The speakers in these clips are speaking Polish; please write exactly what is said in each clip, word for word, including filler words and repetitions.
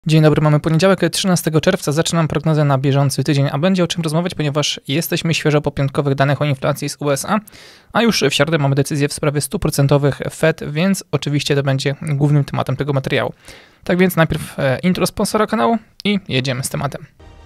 Dzień dobry, mamy poniedziałek, trzynastego czerwca, zaczynam prognozę na bieżący tydzień, a będzie o czym rozmawiać, ponieważ jesteśmy świeżo po piątkowych danych o inflacji z U S A, a już w środę mamy decyzję w sprawie stóp procentowych Fed, więc oczywiście to będzie głównym tematem tego materiału. Tak więc najpierw intro sponsora kanału i jedziemy z tematem.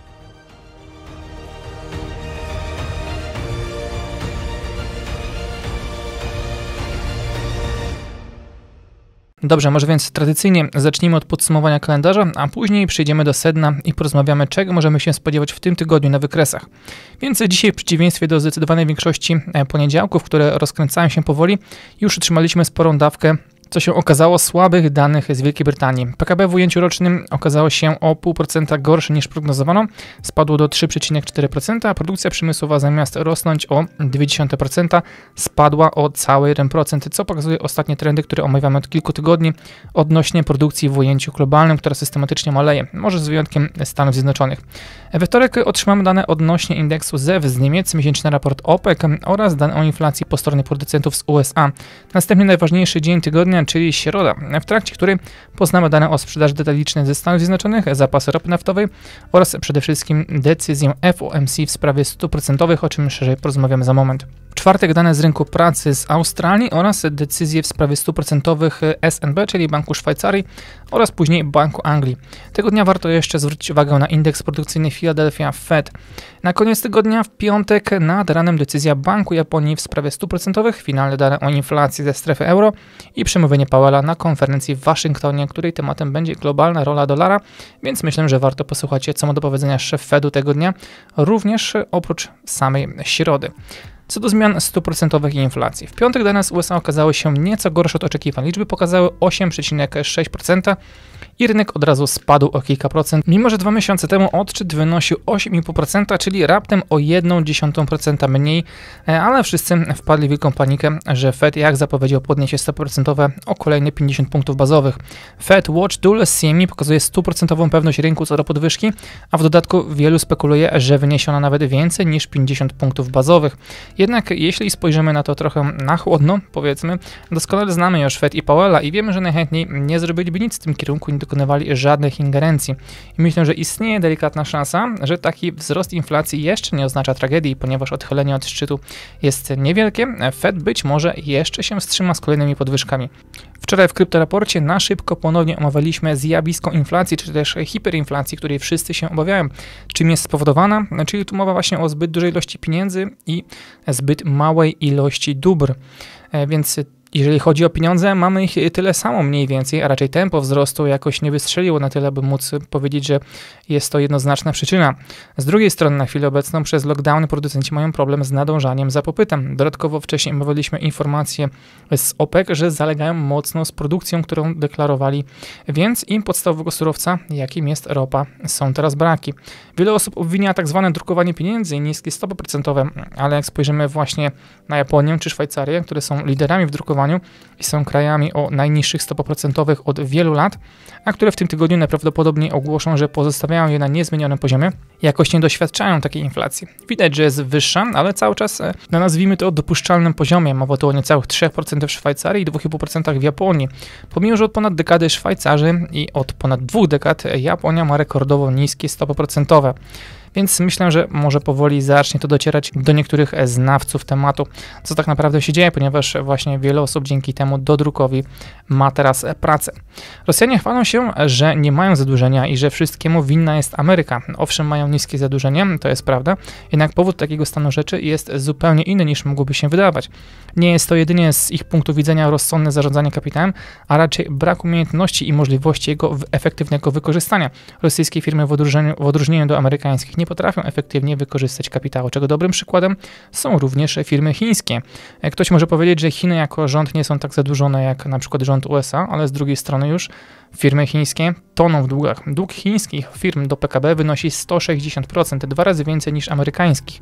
Dobrze, może więc tradycyjnie zacznijmy od podsumowania kalendarza, a później przejdziemy do sedna i porozmawiamy, czego możemy się spodziewać w tym tygodniu na wykresach. Więc dzisiaj w przeciwieństwie do zdecydowanej większości poniedziałków, które rozkręcają się powoli, już otrzymaliśmy sporą dawkę, co się okazało, słabych danych z Wielkiej Brytanii. P K B w ujęciu rocznym okazało się o pół procenta gorsze niż prognozowano, spadło do trzy przecinek cztery procent, a produkcja przemysłowa zamiast rosnąć o zero przecinek dwa procent spadła o cały jeden procent, co pokazuje ostatnie trendy, które omawiamy od kilku tygodni odnośnie produkcji w ujęciu globalnym, która systematycznie maleje, może z wyjątkiem Stanów Zjednoczonych. We wtorek otrzymamy dane odnośnie indeksu Z E W z Niemiec, miesięczny raport OPEC oraz dane o inflacji po stronie producentów z U S A. Następnie najważniejszy dzień tygodnia, czyli środa, w trakcie której poznamy dane o sprzedaży detalicznej ze Stanów Zjednoczonych, zapasy ropy naftowej oraz przede wszystkim decyzję F O M C w sprawie stóp procentowych, o czym szerzej porozmawiamy za moment. W czwartek dane z rynku pracy z Australii oraz decyzje w sprawie stóp procentowych S N B, czyli Banku Szwajcarii oraz później Banku Anglii. Tego dnia warto jeszcze zwrócić uwagę na indeks produkcyjny Philadelphia Fed. Na koniec tygodnia w piątek nad ranem decyzja Banku Japonii w sprawie stóp procentowych, finalne dane o inflacji ze strefy euro i przemówienie Powella na konferencji w Waszyngtonie, której tematem będzie globalna rola dolara, więc myślę, że warto posłuchać, co ma do powiedzenia szef Fedu tego dnia, również oprócz samej środy. Co do zmian stóp procentowych i inflacji. W piątek dane z U S A okazały się nieco gorsze od oczekiwań. Liczby pokazały osiem przecinek sześć procent i rynek od razu spadł o kilka procent, mimo że dwa miesiące temu odczyt wynosił osiem przecinek pięć procent, czyli raptem o jedną dziesiątą procenta mniej, ale wszyscy wpadli w wielką panikę, że Fed jak zapowiedział podniesie stopy procentowe o kolejne pięćdziesiąt punktów bazowych. Fed Watch Tool z C M E pokazuje stuprocentową pewność rynku co do podwyżki, a w dodatku wielu spekuluje, że wyniesie ona nawet więcej niż pięćdziesiąt punktów bazowych. Jednak jeśli spojrzymy na to trochę na chłodno, powiedzmy, doskonale znamy już Fed i Powella i wiemy, że najchętniej nie zrobiliby nic w tym kierunku, nie dokonywali żadnych ingerencji. I myślę, że istnieje delikatna szansa, że taki wzrost inflacji jeszcze nie oznacza tragedii, ponieważ odchylenie od szczytu jest niewielkie. Fed być może jeszcze się wstrzyma z kolejnymi podwyżkami. Wczoraj w kryptoraporcie na szybko ponownie omawialiśmy zjawisko inflacji, czy też hiperinflacji, której wszyscy się obawiają. Czym jest spowodowana? Czyli tu mowa właśnie o zbyt dużej ilości pieniędzy i zbyt małej ilości dóbr. Więc jeżeli chodzi o pieniądze, mamy ich tyle samo mniej więcej, a raczej tempo wzrostu jakoś nie wystrzeliło na tyle, by móc powiedzieć, że jest to jednoznaczna przyczyna. Z drugiej strony na chwilę obecną przez lockdowny producenci mają problem z nadążaniem za popytem. Dodatkowo wcześniej omawialiśmy informacje z OPEC, że zalegają mocno z produkcją, którą deklarowali, więc im podstawowego surowca, jakim jest ropa, są teraz braki. Wiele osób obwinia tak zwane drukowanie pieniędzy i niskie stopy procentowe, ale jak spojrzymy właśnie na Japonię czy Szwajcarię, które są liderami w drukowaniu i są krajami o najniższych stopach procentowych od wielu lat, a które w tym tygodniu najprawdopodobniej ogłoszą, że pozostawiają je na niezmienionym poziomie, jakoś nie doświadczają takiej inflacji. Widać, że jest wyższa, ale cały czas na nazwijmy to dopuszczalnym poziomie. Mowa tu o niecałych trzy procent w Szwajcarii i dwa i pół procent w Japonii. Pomimo, że od ponad dekady Szwajcarzy i od ponad dwóch dekad Japonia ma rekordowo niskie stopy procentowe. Więc myślę, że może powoli zacznie to docierać do niektórych znawców tematu, co tak naprawdę się dzieje, ponieważ właśnie wiele osób dzięki temu dodrukowi ma teraz pracę. Rosjanie chwalą się, że nie mają zadłużenia i że wszystkiemu winna jest Ameryka. Owszem, mają niskie zadłużenie, to jest prawda, jednak powód takiego stanu rzeczy jest zupełnie inny niż mogłoby się wydawać. Nie jest to jedynie z ich punktu widzenia rozsądne zarządzanie kapitałem, a raczej brak umiejętności i możliwości jego efektywnego wykorzystania. Rosyjskie firmy w odróżnieniu, w odróżnieniu do amerykańskich nie potrafią efektywnie wykorzystać kapitału, czego dobrym przykładem są również firmy chińskie. Ktoś może powiedzieć, że Chiny jako rząd nie są tak zadłużone jak na przykład rząd U S A, ale z drugiej strony już firmy chińskie toną w długach. Dług chińskich firm do P K B wynosi sto sześćdziesiąt procent, dwa razy więcej niż amerykańskich.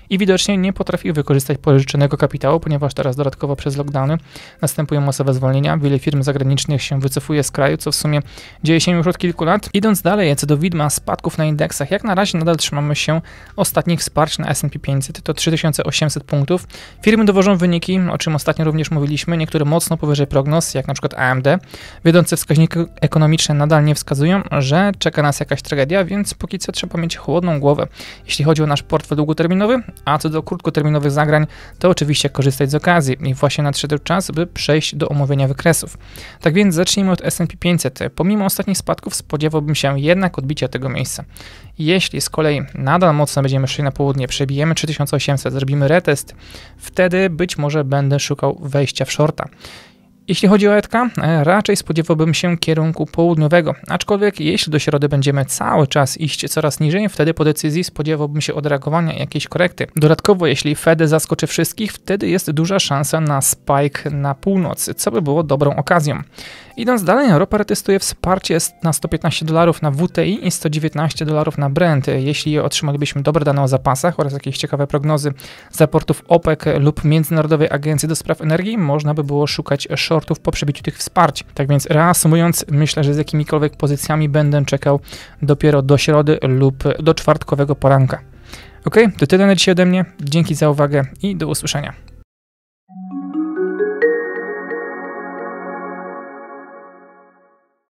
i widocznie nie potrafiły wykorzystać pożyczonego kapitału, ponieważ teraz dodatkowo przez lockdowny następują masowe zwolnienia. Wiele firm zagranicznych się wycofuje z kraju, co w sumie dzieje się już od kilku lat. Idąc dalej, co do widma spadków na indeksach, jak na razie nadal trzymamy się ostatnich wsparć na S and P pięćset, to trzy tysiące osiemset punktów. Firmy dowożą wyniki, o czym ostatnio również mówiliśmy, niektóre mocno powyżej prognoz, jak na przykład A M D. Wiodące wskaźniki ekonomiczne nadal nie wskazują, że czeka nas jakaś tragedia, więc póki co trzeba mieć chłodną głowę, jeśli chodzi o nasz portfel długoterminowy, a co do krótkoterminowych zagrań, to oczywiście korzystać z okazji i właśnie nadszedł czas, by przejść do omówienia wykresów. Tak więc zacznijmy od S and P pięćset. Pomimo ostatnich spadków spodziewałbym się jednak odbicia tego miejsca. Jeśli z kolei nadal mocno będziemy szli na południe, przebijemy trzy tysiące osiemset, zrobimy retest, wtedy być może będę szukał wejścia w shorta. Jeśli chodzi o E T K, raczej spodziewałbym się kierunku południowego, aczkolwiek jeśli do środy będziemy cały czas iść coraz niżej, wtedy po decyzji spodziewałbym się odreagowania jakiejś korekty. Dodatkowo, jeśli Fed zaskoczy wszystkich, wtedy jest duża szansa na spike na północ, co by było dobrą okazją. Idąc dalej, Europa retestuje wsparcie na sto piętnaście dolarów na W T I i sto dziewiętnaście dolarów na Brent. Jeśli otrzymalibyśmy dobre dane o zapasach oraz jakieś ciekawe prognozy z raportów OPEC lub Międzynarodowej Agencji do Spraw Energii, można by było szukać shortów po przebiciu tych wsparć. Tak więc reasumując, myślę, że z jakimikolwiek pozycjami będę czekał dopiero do środy lub do czwartkowego poranka. Ok, to tyle na dzisiaj ode mnie. Dzięki za uwagę i do usłyszenia.